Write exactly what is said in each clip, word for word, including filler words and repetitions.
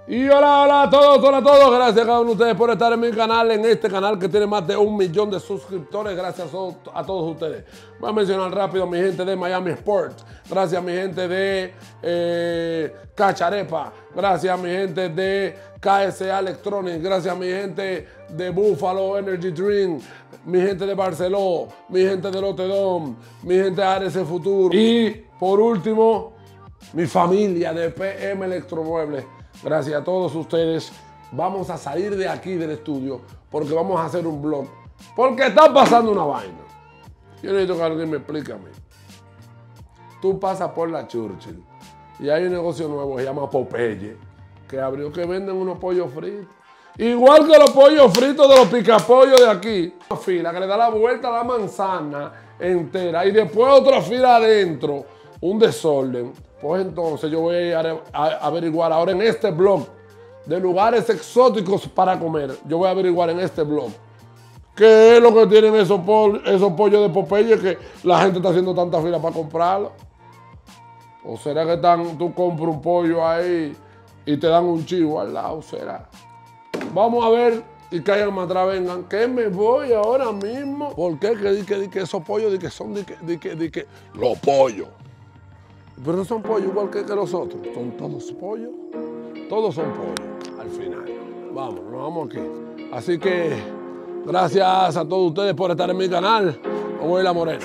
Y hola, hola a todos, hola a todos. Gracias a cada uno de ustedes por estar en mi canal, en este canal que tiene más de un millón de suscriptores. Gracias a todos ustedes. Voy a mencionar rápido a mi gente de Miami Sports. Gracias a mi gente de eh, Cacharepa. Gracias a mi gente de K S A Electronics. Gracias a mi gente de Buffalo Energy Drink. Mi gente de Barceló. Mi gente de Lotedom. Mi gente de A R C Futuro. Y por último, mi familia de P M Electromuebles. Gracias a todos ustedes. Vamos a salir de aquí del estudio porque vamos a hacer un vlog. Porque está pasando una vaina. Yo necesito que alguien me explique a mí. Tú pasas por la Churchill y hay un negocio nuevo que se llama Popeye, que abrió, que venden unos pollos fritos. Igual que los pollos fritos de los picapollos de aquí. Una fila que le da la vuelta a la manzana entera y después otra fila adentro. Un desorden. Pues entonces yo voy a averiguar ahora en este blog de lugares exóticos para comer. Yo voy a averiguar en este blog qué es lo que tienen esos, pol esos pollos de Popeye que la gente está haciendo tanta fila para comprarlo. ¿O será que están, tú compras un pollo ahí y te dan un chivo al lado? ¿Será? Vamos a ver y caigan más atrás, vengan. Que me voy ahora mismo. ¿Por qué? Que, que, que, que esos pollos de que son de que, de que, de que los pollos. Pero no son pollos igual que, que los otros. Son todos pollos. Todos son pollos al final. Vamos, nos vamos aquí. Así que gracias a todos ustedes por estar en mi canal. Como es la Morena.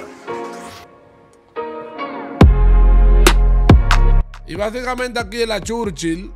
Y básicamente aquí en la Churchill,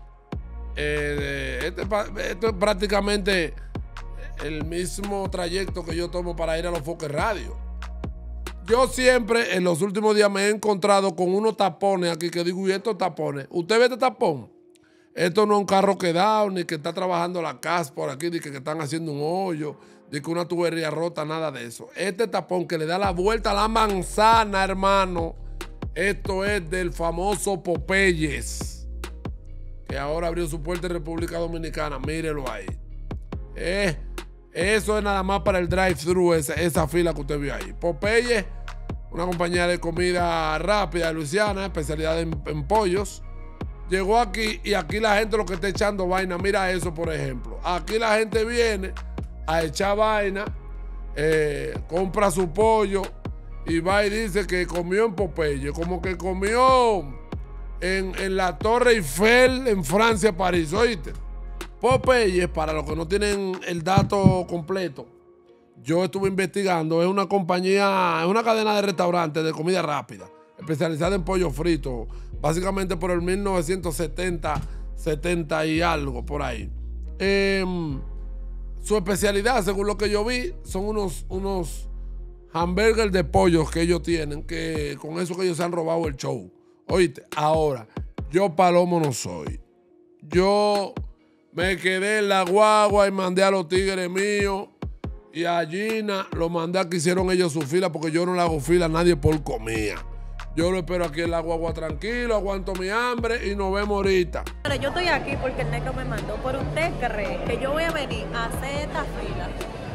eh, este, esto es prácticamente el mismo trayecto que yo tomo para ir a los Foques Radio. Yo siempre en los últimos días me he encontrado con unos tapones aquí que digo, ¿y estos tapones? ¿Usted ve este tapón? Esto no es un carro quedado, ni que está trabajando la casa por aquí, ni que, que están haciendo un hoyo, ni que una tubería rota, nada de eso. Este tapón que le da la vuelta a la manzana, hermano, esto es del famoso Popeyes, que ahora abrió su puerta en República Dominicana. Mírelo ahí. Eh... Eso es nada más para el drive-thru, esa, esa fila que usted vio ahí. Popeye, una compañía de comida rápida de Luisiana, especialidad en, en pollos. Llegó aquí y aquí la gente lo que está echando vaina. Mira eso, por ejemplo. Aquí la gente viene a echar vaina, eh, compra su pollo y va y dice que comió en Popeye. Como que comió en, en la Torre Eiffel en Francia, París, ¿oíste? Popeye, para los que no tienen el dato completo, yo estuve investigando, es una compañía, es una cadena de restaurantes de comida rápida, especializada en pollo frito, básicamente por el mil novecientos setenta, setenta y algo, por ahí. Eh, su especialidad, según lo que yo vi, son unos, unos hamburgers de pollo que ellos tienen, que con eso que ellos se han robado el show. Oíste, ahora, yo palomo no soy. Yo me quedé en la guagua y mandé a los tigres míos y a Gina, lo mandé a que hicieron ellos su fila porque yo no le hago fila a nadie por comida. Yo lo espero aquí en la guagua tranquilo, aguanto mi hambre y nos vemos ahorita. Bueno, yo estoy aquí porque el negro me mandó, pero usted cree que yo voy a venir a hacer esta fila,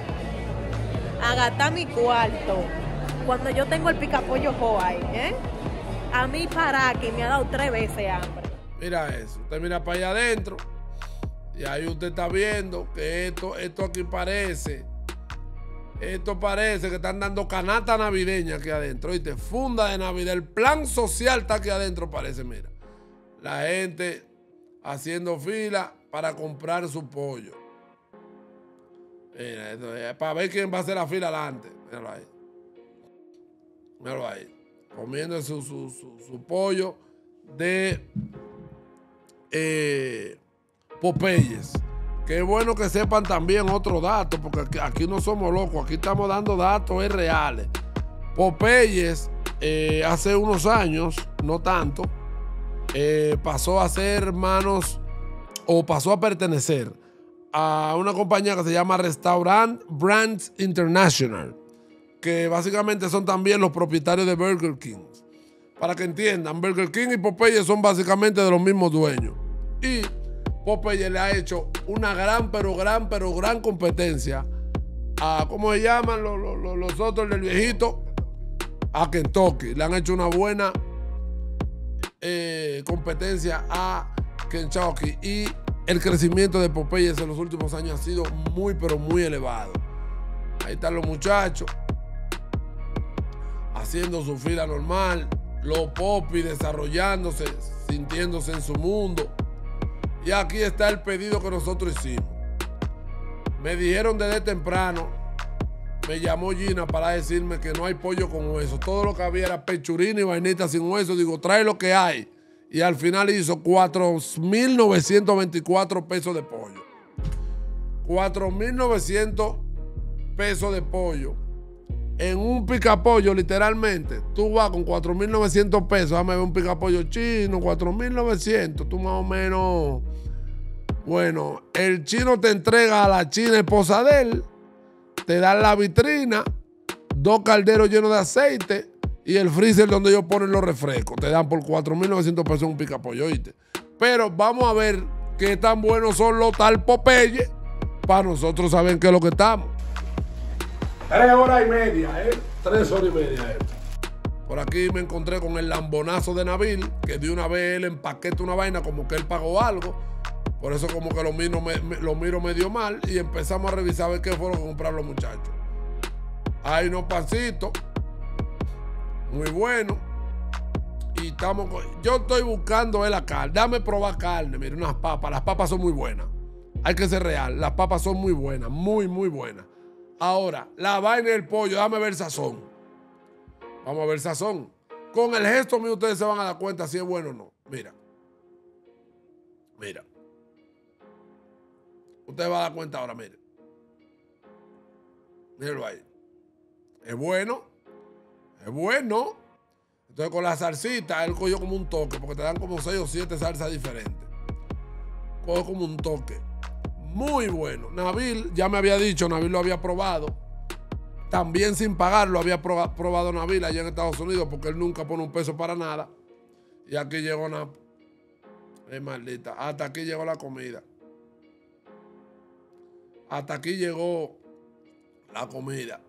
a gastar mi cuarto, cuando yo tengo el picapollo co ahí, ¿eh? A mí para aquí me ha dado tres veces hambre. Mira eso, usted mira para allá adentro. Y ahí usted está viendo que esto, esto aquí parece, esto parece que están dando canasta navideña aquí adentro, ¿viste? Funda de Navidad, el plan social está aquí adentro, parece, mira. La gente haciendo fila para comprar su pollo. Mira, esto es para ver quién va a hacer la fila adelante. Míralo ahí. Míralo ahí. Comiendo su, su, su, su pollo de Eh, Popeyes. Qué bueno que sepan también otro dato, porque aquí, aquí no somos locos, aquí estamos dando datos es reales. Popeyes eh, hace unos años, no tanto, eh, pasó a ser hermanos o pasó a pertenecer a una compañía que se llama Restaurant Brands International, que básicamente son también los propietarios de Burger King. Para que entiendan, Burger King y Popeyes son básicamente de los mismos dueños. Y Popeye le ha hecho una gran, pero gran, pero gran competencia a, ¿cómo se llaman los, los, los otros del viejito? A Kentucky. Le han hecho una buena eh, competencia a Kentucky. Y el crecimiento de Popeyes en los últimos años ha sido muy, pero muy elevado. Ahí están los muchachos haciendo su fila normal. Los popis desarrollándose, sintiéndose en su mundo. Y aquí está el pedido que nosotros hicimos. Me dijeron desde temprano, me llamó Gina para decirme que no hay pollo con hueso. Todo lo que había era pechurina y vainita sin hueso. Digo, trae lo que hay. Y al final hizo cuatro mil novecientos veinticuatro pesos de pollo. cuatro mil novecientos pesos de pollo. En un picapollo, literalmente, tú vas con cuatro mil novecientos pesos. Déjame ver un picapollo chino, cuatro mil novecientos. Tú más o menos. Bueno, el chino te entrega a la china esposa de él, te dan la vitrina, dos calderos llenos de aceite y el freezer donde ellos ponen los refrescos. Te dan por cuatro mil novecientos pesos un picapollo, ¿oíste? Pero vamos a ver qué tan buenos son los tal Popeye para nosotros saber qué es lo que estamos. Tres horas y media, ¿eh? Tres horas y media, ¿eh? Por aquí me encontré con el lambonazo de Nabil, que de una vez él empaqueta una vaina como que él pagó algo. Por eso como que lo miro, me, me, lo miro medio mal y empezamos a revisar a ver qué fue lo que compraron los muchachos. Hay unos pancitos muy buenos. Y estamos con, yo estoy buscando eh, la carne. Dame probar carne. Mira, unas papas. Las papas son muy buenas. Hay que ser real. Las papas son muy buenas. Muy, muy buenas. Ahora, la vaina del pollo. Dame ver sazón. Vamos a ver sazón. Con el gesto mío ustedes se van a dar cuenta si es bueno o no. Mira. Mira. Usted va a dar cuenta ahora, mire. Míralo ahí. Es bueno. Es bueno. Entonces con la salsita, él cogió como un toque, porque te dan como seis o siete salsas diferentes. Cogió como un toque. Muy bueno. Nabil, ya me había dicho, Nabil lo había probado. También sin pagar lo había probado Nabil allá en Estados Unidos, porque él nunca pone un peso para nada. Y aquí llegó Nabil. Es maldita. Hasta aquí llegó la comida. Hasta aquí llegó la comida.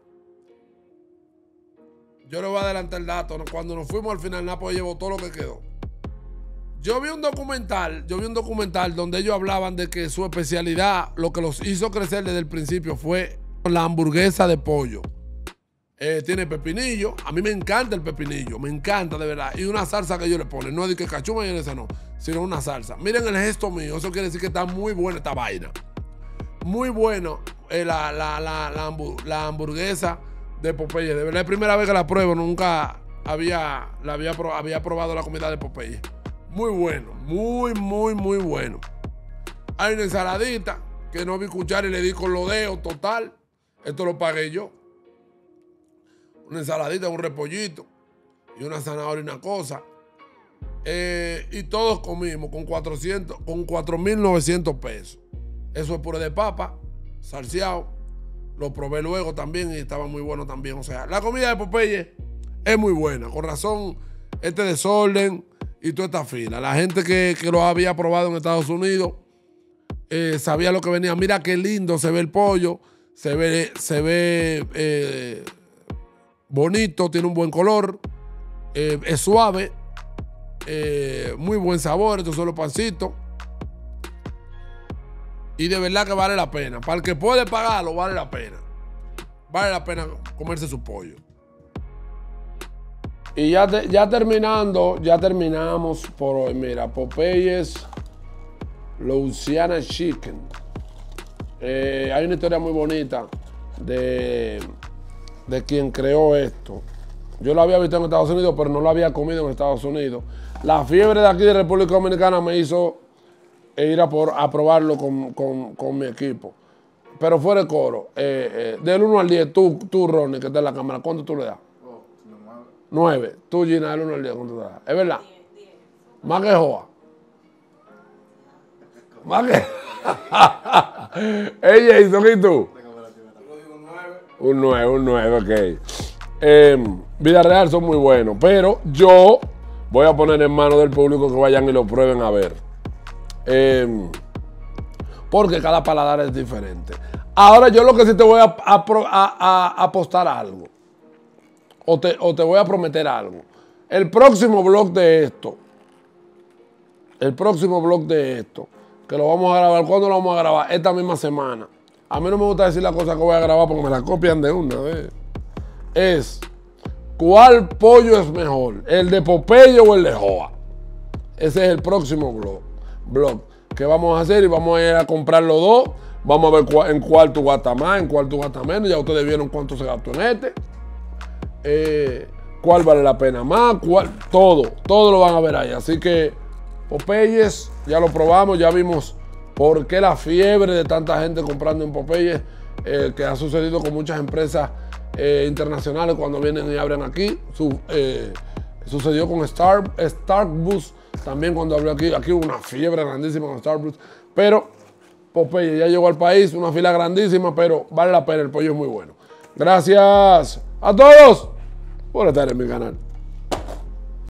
Yo le voy a adelantar el dato. Cuando nos fuimos al final, Napo llevó todo lo que quedó. Yo vi un documental, yo vi un documental donde ellos hablaban de que su especialidad, lo que los hizo crecer desde el principio fue la hamburguesa de pollo. Eh, tiene pepinillo. A mí me encanta el pepinillo, me encanta de verdad. Y una salsa que ellos le ponen. No es de que cachuma y esa no, sino una salsa. Miren el gesto mío. Eso quiere decir que está muy buena esta vaina. Muy bueno eh, la, la, la, la, la hamburguesa de Popeye. De verdad, es la primera vez que la pruebo. Nunca había, la había, había probado la comida de Popeye. Muy bueno, muy, muy, muy bueno. Hay una ensaladita que no vi escuchar y le di con los dedos total. Esto lo pagué yo. Una ensaladita, un repollito y una zanahoria y una cosa. Eh, y todos comimos con cuatrocientos, con cuatro mil novecientos pesos. Eso es puré de papa, salseado. Lo probé luego también y estaba muy bueno también. O sea, la comida de Popeye es muy buena. Con razón, este desorden y toda esta fila. La gente que, que lo había probado en Estados Unidos eh, sabía lo que venía. Mira qué lindo se ve el pollo. Se ve, se ve eh, bonito, tiene un buen color. Eh, es suave. Eh, muy buen sabor. Estos son los pancitos. Y de verdad que vale la pena. Para el que puede pagarlo, vale la pena. Vale la pena comerse su pollo. Y ya, te, ya terminando, ya terminamos por hoy. Mira, Popeyes Louisiana Chicken. Eh, hay una historia muy bonita de, de quien creó esto. Yo lo había visto en Estados Unidos, pero no lo había comido en Estados Unidos. La fiebre de aquí de República Dominicana me hizo ir a, por, a probarlo con, con, con mi equipo. Pero fuera de coro, eh, eh, del uno al diez, tú, tú, Ronnie, que está en la cámara, ¿cuánto tú le das? Oh, nueve. Tú, Gina, del uno al diez, ¿cuánto te das? ¿Es verdad? diez, diez. Más que Joa. Más que... Ella hizo, ¿y tú? Un nueve, un nueve, ok. Eh, Vida Real son muy buenos, pero yo voy a poner en manos del público que vayan y lo prueben a ver. Eh, porque cada paladar es diferente. Ahora yo lo que sí te voy a, a, a, a apostar algo. O te, o te voy a prometer algo. El próximo blog de esto, el próximo blog de esto, que lo vamos a grabar. ¿Cuándo lo vamos a grabar? Esta misma semana. A mí no me gusta decir la cosa que voy a grabar porque me la copian de una vez. Es, ¿cuál pollo es mejor? ¿El de Popeye o el de Joa? Ese es el próximo blog, blog que vamos a hacer y vamos a ir a comprar los dos. Vamos a ver cuál, en cuál tú gastas más, en cuál tú gastas menos. Ya ustedes vieron cuánto se gastó en este. Eh, cuál vale la pena más, cuál, todo, todo lo van a ver ahí. Así que Popeyes, ya lo probamos, ya vimos por qué la fiebre de tanta gente comprando en Popeyes, eh, que ha sucedido con muchas empresas eh, internacionales cuando vienen y abren aquí. Su, eh, sucedió con Star, Starbucks también cuando abrió aquí. Aquí hubo una fiebre grandísima con Starbucks, pero Popeye ya llegó al país, una fila grandísima, pero vale la pena, el pollo es muy bueno. Gracias a todos por estar en mi canal.